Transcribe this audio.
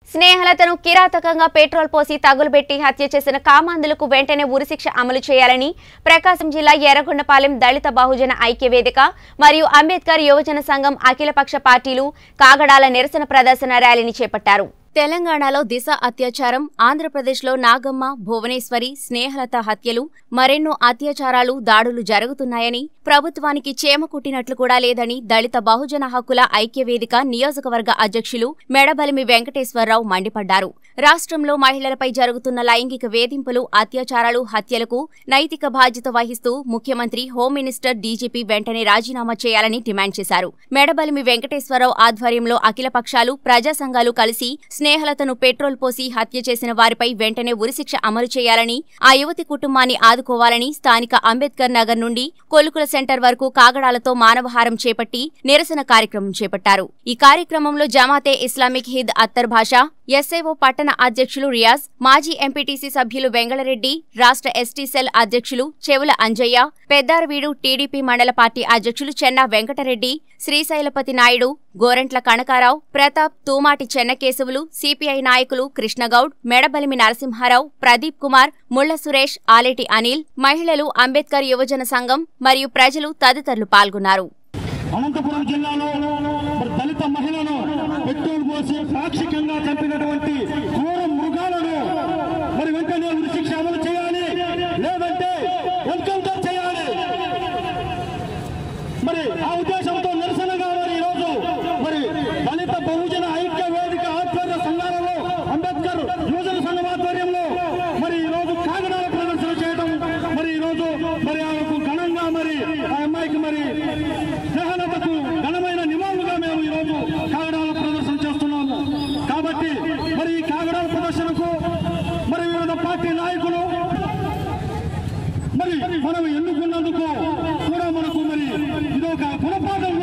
స్నేహలతను కిరాతకంగా పెట్రోల్ పోసి తగులుబెట్టి హత్య చేసిన కామాంధులకు వెంటనే ఉరిశిక్ష అమలు చేయాలని ప్రకాశం జిల్లా ఎర్రగొండపాలెం దళిత బహుజన ఐక్య వేదిక మరియు అంబేద్కర్ యువజన సంఘం అఖిలపక్ష పార్టీలు కాగడాల నిరసన ప్రదర్శన ర్యాలీని చేపట్టారు. తెలంగాణలో దిశ అత్యాచారం, ఆంధ్రప్రదేశ్లో నాగమ్మ, భువనేశ్వరి, స్నేహలత హత్యలు, మరెన్నో అత్యాచారాలు, దాడులు జరుగుతున్నాయని, ప్రభుత్వానికి చేమ కుట్టినట్లు కూడా లేదని దళిత బహుజన హక్కుల ఐక్యవేదిక నియోజకవర్గ అధ్యక్షులు మెడబలిమి వెంకటేశ్వరరావు మండిపడ్డారు. రాష్ట్రంలో మహిళలపై జరుగుతున్న లైంగిక వేధింపులు, అత్యాచారాలు, హత్యలకు నైతిక బాధ్యత వహిస్తూ ముఖ్యమంత్రి, హోం మినిస్టర్, డీజీపీ వెంటనే రాజీనామా చేయాలని డిమాండ్ చేశారు. మెడబలిమి వెంకటేశ్వరరావు ఆధ్వర్యంలో అఖిలపక్షాలు, ప్రజా సంఘాలు కలిసి స్నేహలతను పెట్రోల్ పోసి హత్య చేసిన వారిపై వెంటనే ఉరిశిక్ష అమలు చేయాలని, ఆ యువతి కుటుంబాన్ని ఆదుకోవాలని స్థానిక అంబేద్కర్ నగర్ నుండి కొలుకుల సెంటర్ వరకు కాగడాలతో మానవహారం చేపట్టి నిరసన కార్యక్రమం చేపట్టారు. ఈ కార్యక్రమంలో జమాతే ఇస్లామిక్ హిద్ అత్తర్ భాషా, ఎస్ఐఓ పట్టణ అధ్యక్షులు రియాజ్, మాజీ ఎంపీటీసీ సభ్యులు వెంగళరెడ్డి, రాష్ట్ర ఎస్టీ సెల్ అధ్యక్షులు చెవుల అంజయ్య, పెద్దారవీడు టీడీపీ మండల పార్టీ అధ్యక్షులు చెన్నా వెంకటరెడ్డి, శ్రీశైలపతి నాయుడు, గోరంట్ల కనకారావు, ప్రతాప్, తూమాటి చెన్నకేశవులు, సిపిఐ నాయకులు కృష్ణగౌడ్, మెడబలిమి నరసింహారావు, ప్రదీప్ కుమార్, ముళ్ల సురేష్, ఆలేటి అనిల్, మహిళలు, అంబేద్కర్ యువజన సంఘం మరియు ప్రజలు తదితరులు పాల్గొన్నారు. అనంతపురం జిల్లాలో దళిత మహిళను పెట్రోల్ పోసి పాక్షికంగా చంపినటువంటి క్రూర మృగాలను మరి వెంటనే ఉరిశిక్ష అమలు చేయాలి, లేదంటే ఎన్కౌంటర్ చేయాలి. మరి ఆ ఉద్దేశంతో నిరసనగా మరి ఈరోజు మరి దళిత బహుజన ఐక్య వేదిక ఆధ్వర్య సంఘాలలో అంబేద్కర్ యువజన సంఘం ఆధ్వర్యంలో మరి ఈరోజు కాగడాల ప్రదర్శన చేయడం, మరి ఈరోజు మరి ఆమెకు ఘనంగా మరి ఆ అమ్మాయికి మరి స్నేహలతకు ఘనమైన నివాళులుగా మేము ఈరోజు కాగడాల ప్రదర్శన చేస్తున్నాము. కాబట్టి మరి ఈ కాగడాల ప్రదర్శనకు మరి వివిధ పార్టీ నాయకులు మరి మనం ఎన్నుకున్నందుకు కూడా మనకు మరి ఇదొక గుణపాఠం